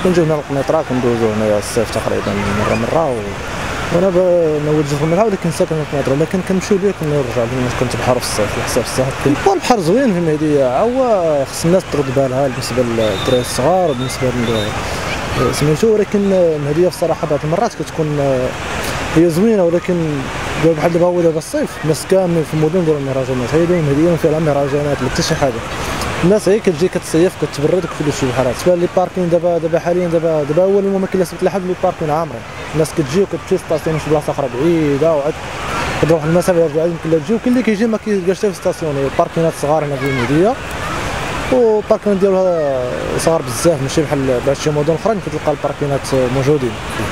كنجيو هنا للقنيطره كندوزو هنايا الصيف تقريبا مره وانا نوجه من العاود ولكن ساكن في القنيطره، لكن كنمشيو ليه كنرجع لما كنت بحر في الصيف على حساب الصحه. البحر زوين في المهديه، هو خص الناس ترد بالها بالنسبه للدراري الصغار وبالنسبه سميتو، ولكن المهديه بصراحه بعض المرات كتكون هي زوينه، ولكن بحال دابا هو دابا الصيف الناس كاملين في المدن ديالهم مهرجانات، هي دابا المهديه ما فيها مهرجانات لا حتى شي حاجه. الناس هي كتجي كتصيف كتبرد وكتدوز شي بحال هكا. لي باركين دابا حاليا دابا هو اليوم ما كاين لا سبت لا حد لي باركين عامرين، الناس كتجي وكتمشي ستاسيون شي بلاصه اخرى بعيده وعاد كتروح المسافه يرجع يمكن لا تجي، وكاين اللي كيجي ما كيلقاش حتى في ستاسيون. باركينات صغار هنا في المهديه وباركينات ديالها صغار بزاف، ماشي بحال شي مدن اخرين كتلقى الباركينات موجودين.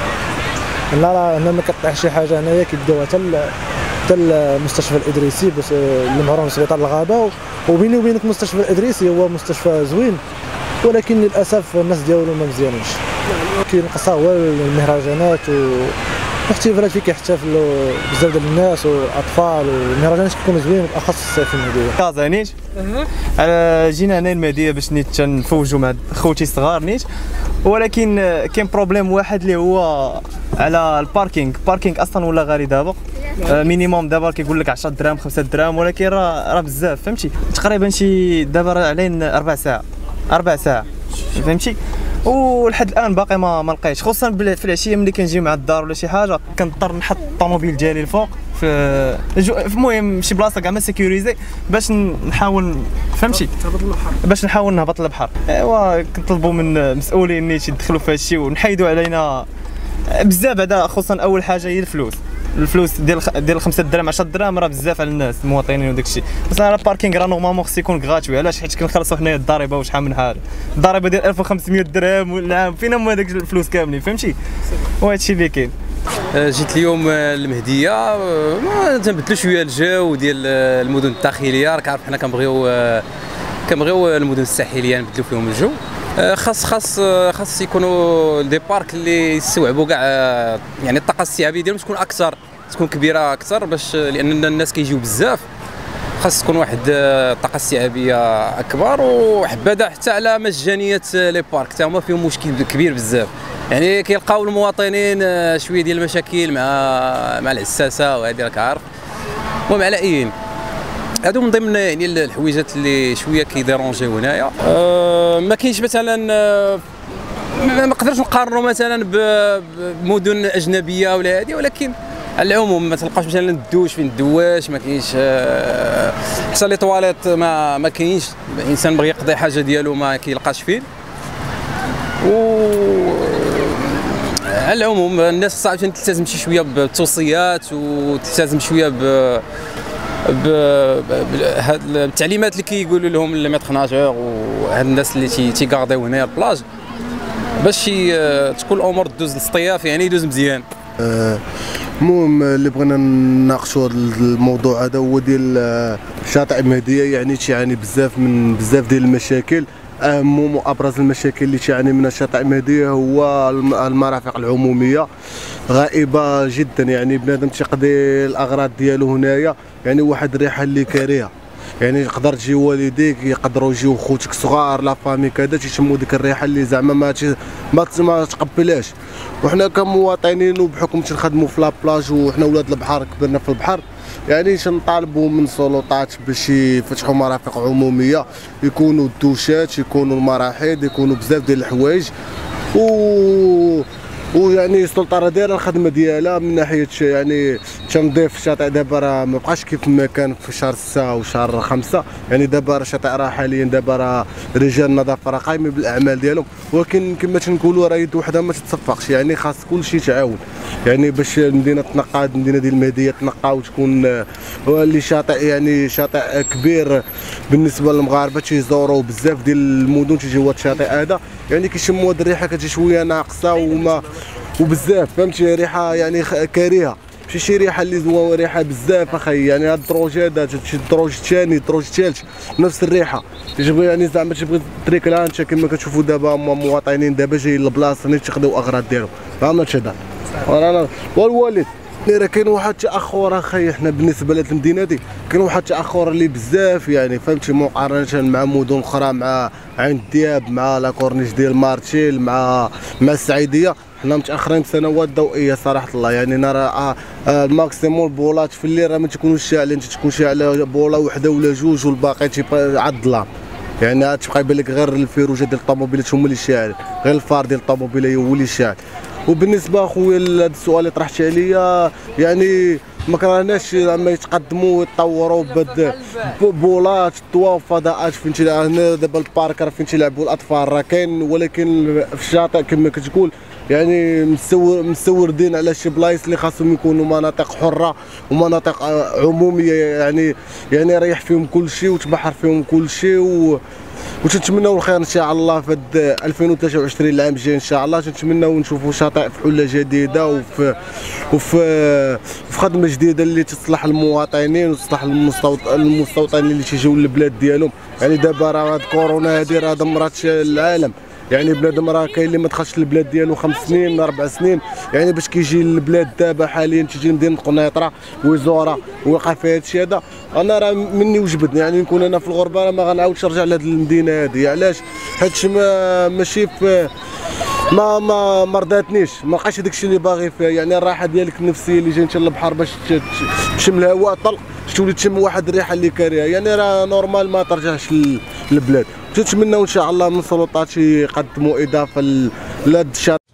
هنا ما كطيح شي حاجه هنايا كيديوها حتى المستشفى الادريسي باش اللي مهرون سبيطار الغابه، وبيني وبينك المستشفى الادريسي هو مستشفى زوين، ولكن للاسف الناس ديالو ما مزيانينش. كينقصها هو المهرجانات واحتفالات فيه كيحتفلوا بزاف ديال الناس واطفال، والمهرجانات كيكونوا زوين بالاخص الصيف في المهديه. كازا نيت جينا هنا المهديه باش نيت نفوجوا مع خوتي الصغار نيت، ولكن كاين بروبليم واحد اللي هو على الباركينغ اصلا ولا غالي دابا، مينيموم دابا كيقول لك 10 دراهم 5 دراهم، ولكن راه بزاف فهمتي. تقريبا شي دابا راه علينا 4 ساعة فهمتي، ولحد الان باقي ما لقيتش، خصوصا في العشيه ملي كنجي مع الدار ولا شي حاجه كنضطر نحط الطوموبيل ديالي الفوق في المهم شي بلاصه كاع ما سيكوريزي باش نحاول فهمتي باش نحاول نهبط للبحر. ايوا كنطلبوا من المسؤولين نيت يدخلوا في هذا الشيء ونحيدوا علينا بزاف. هذا خصوصا اول حاجه هي الفلوس ديال 5 دراهم 10 دراهم راه بزاف على الناس المواطنين وداك الشيء. بس راه الباركينغ راه نورمالمون خص يكون غراتوي، علاش؟ حيت كنخلصوا حنايا الضريبه وشحال من حاجه، الضريبه ديال 1500 درهم والعام فين هما هذاك الفلوس كاملين فهمتي، وهذا الشيء اللي كاين. جيت اليوم المهديه تنبدلوا شويه الجو ديال المدن الداخليه، راك عارف حنا كنبغيو المدن الساحليه نبدلوا فيهم الجو. خاص يكونوا دي بارك اللي يستوعبوا كاع يعني الطاقه الاستيعابيه ديالهم تكون كبيره اكثر، باش لان الناس كيجيو بزاف، خاص تكون واحد الطاقه الاستيعابيه اكبر. وحبذا حتى على مجانيه لي بارك حتى هما فيهم مشكل كبير بزاف، يعني كيلقاو المواطنين شويه ديال المشاكل مع العساسه وهذه راك عارف. المهم على اين هادو من ضمن يعني الحويجات اللي شويه كيديرونجيو هنايا. ما كاينش مثلا ما نقدرش نقارنوا مثلا بمدن اجنبيه ولا هذه، ولكن على العموم ما تلقاش مثلا الدوش فين الدواش، ما كاينش حتى لي طواليت ما كاينش، الانسان بغى يقضي حاجه ديالو ما كيلقاش فين. على العموم الناس صعب تلتزم شي شويه بالتوصيات وتلتزم شويه بالتعليمات اللي كيقولوا لهم لي ميتر ناجور وهاد الناس اللي تيغارديو هنايا البلاج، باش تكون الامور دوز للصطياف يعني يدوز مزيان. المهم اللي بغينا نناقشوا الموضوع هذا هو ديال شاطئ المهديه، يعني تيعاني بزاف ديال المشاكل. اهم وابرز المشاكل اللي تعاني منها شاطئ المهديه هو المرافق العموميه غائبه جدا، يعني بنادم تيقضي الاغراض ديالو هنايا، يعني واحد الريحه اللي كارهه، يعني يقدر تجي والديك يقدروا يجيو خوتك صغار لا فامي كذا تيشموا ديك الريحه اللي زعما ما تقبلهاش. وحنا كمواطنين وبحكم تنخدموا في لابلاج وحنا ولاد البحر كبرنا في البحر، يعني تنطالبوا من سلطات باش يفتحوا مرافق عموميه، يكونوا الدوشات، يكونوا المراحيض، يكونوا بزاف ديال الحوايج. ويعني السلطه راه دايره الخدمه ديالها من ناحيه يعني تنظيف الشاطئ. دابا راه ما بقاش كيف ما كان في شهر 6 وشهر 5، يعني دابا راه الشاطئ راه حاليا دابا راه رجال النظافه راه قايمين بالاعمال ديالهم، ولكن كما تنقولوا راه يد وحده ما تتصفقش، يعني خاص كلشي تعاون، يعني باش المدينه تنقى، المدينه ديال المهديه تنقى وتكون اللي شاطئ يعني شاطئ كبير بالنسبه للمغاربه تيزوروا بزاف ديال المدن تيجيو هذا الشاطئ هذا، يعني كيشموا هذه الريحه كتجي شويه ناقصه وبزاف فهمتي، ريحه يعني كارهه، ماشي شي ريحه اللي زوينه، ريحه بزاف اخي. يعني هاد الدروج هذا شي الدروج الثاني الدروج الثالث نفس الريحه، تجبغي يعني زعما تبغي تريكلها انت كما كتشوفوا دابا مواطنين دابا جايين للبلاصه اللي تاخذوا اغراض ديالهم، فهمت هذا والوالد راه كاين واحد التاخر اخي، حنا بالنسبه لهاد المدينه دي كاين واحد التاخر اللي بزاف يعني فهمتي، مقارنه مع مدن اخرى، مع عين الدياب، مع لا كورنيش ديال مارتشيل، مع السعيديه. حنا متاخرين بسنوات ضوئيه صراحه الله. يعني نرى الماكسيموم البولات في الليل راه ما تكونوش شاعلين، تكون شاعله بوله وحده ولا جوج والباقي تيبقى على الظلام. يعني تبقى يبان لك غير الفيروجه ديال الطوموبيلات هما اللي شاعل، غير الفار ديال الطوموبيله هو اللي شاعل. وبالنسبه اخويا لهذا السؤال اللي طرحت عليا، يعني ما كرهناش لما يتقدموا ويتطوروا بولات ضوا فضاءات فهمتي. هنا دابا البارك راه فين تيلعبوا الاطفال راه كاين، ولكن في الشاطئ كما كتقول يعني مستوردين على شي بلايص اللي خاصهم يكونوا مناطق حره ومناطق عموميه، يعني ريح فيهم كل شيء وتبحر فيهم كل شيء. وتنتمناو الخير ان شاء الله في 2023 العام الجاي ان شاء الله. تنتمناو نشوفوا شاطئ في حله جديده وفي خدمه جديده اللي تصلح المواطنين وتصلح المستوطنين اللي تيجيو للبلاد ديالهم. يعني دابا راه هاد كورونا هادي راه دمرات العالم، يعني بنادم راه كاين اللي ما دخلش للبلاد ديالو 5 سنين 4 سنين، يعني باش كيجي للبلاد دابا حاليا تيجي لمدينه قنيطره ويزورها ويوقع فيها هادشي هذا. انا راه مني وجبدني يعني نكون انا في الغربه، راه ما غنعاودش نرجع لهاد المدينه هادي. علاش؟ حيت ماشي في ما رضاتنيش، ما بقاش هذاك اللي باغي فيها. يعني الراحه ديالك النفسيه اللي جاي انت للبحر باش تشم الهواء طلق، تولي تشم واحد الريحه اللي كارهه، يعني راه نورمال ما ترجعش للبلاد. تنتمناو ان شاء الله من السلطات يقدموا اضافه لهاد الشاطئ